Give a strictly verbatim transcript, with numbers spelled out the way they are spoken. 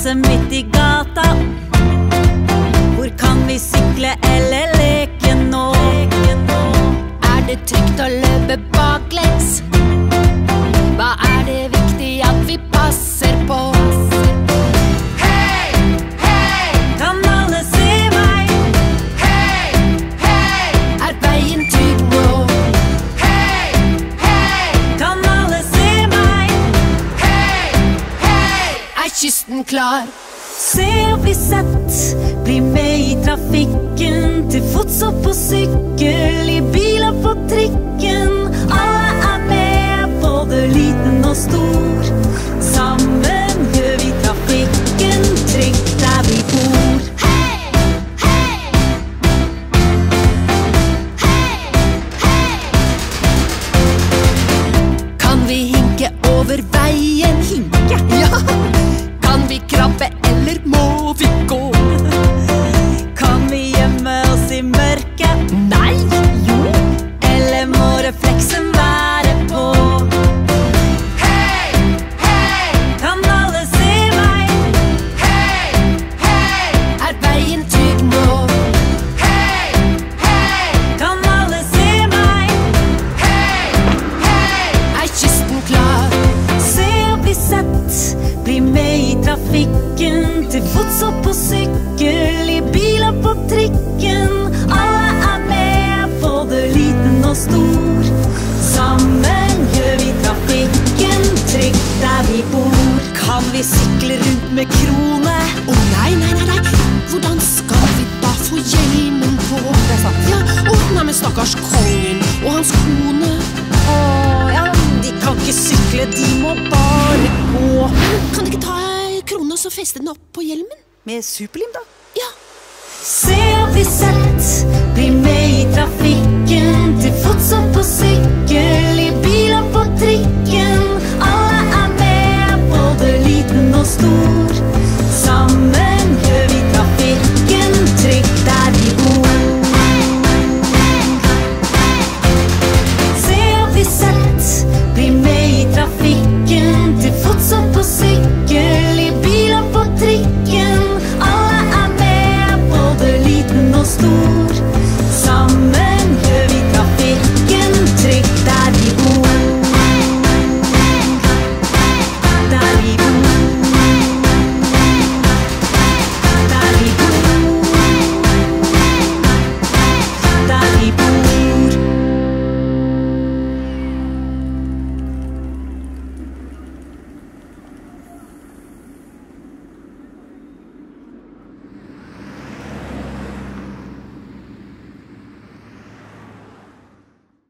masse midt i gata. Hvor kan vi sykle eller leke nå? Er det trygt å løpe baklengs? Hva er det viktig at vi passer på? Hei, hei, kan alle se meg? Hei, hei, er veien trygg nå? Hei, hei, kan alle se meg? Hei, hei, er kysten klar? Se opp i sett, bli med i trafikken. Til fots og på sykkel, i bil og på trikken. Alle er med, både liten og stor. Sammen gjør vi trafikken trygt der vi bor. Hei, hei, hei, hei. Kan vi hinke over veien? Hinke? Ja. Kan vi krabbe, eller må vi gå? Kan vi gjemme oss i mørket? Nei, jo. Eller må refleksen være på? Hei, hei, kan alle se meg? Hei, hei, er veien trygg nå? Hei, hei, kan alle se meg? Hei, hei, er kysten klar? Se opp i sett, bli med i trafikken. Til fots og på sykkel, i bil og på trikken. Alle er med, både liten og stor. Sammen gjør vi trafikken trygt der vi bor. Kan vi sykle rundt med krone? Å nei, nei, nei, nei. Hvordan skal vi da få hjelmen på? Det er sant. Ja, og nei, men stakkars kongen og hans kone. Åh, ja, de kan ikke sykle, de må bare gå. Kan de ikke ta ei krone og så feste den opp på hjelmen? Med superlim da. Ja. Se opp i sett, bli med i trafikken. Til fots og på sykkel, i bil